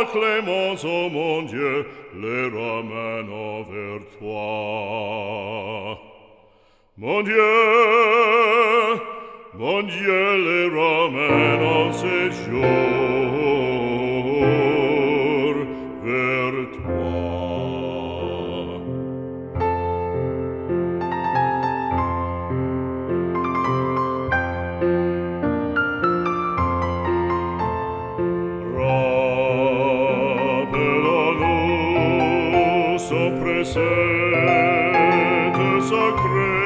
clémence, ô mon Dieu, les ramène vers toi. Mon Dieu, les ramène en séjour vers toi. Rappelle-nous son précepte sacré,